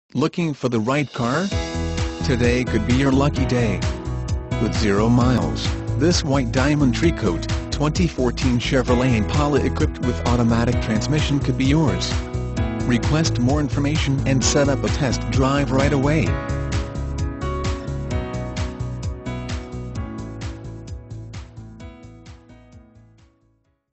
Looking for the right car? Today could be your lucky day. With 0 miles, this white diamond Tricoat 2014 Chevrolet Impala equipped with automatic transmission could be yours. Request more information and set up a test drive right away.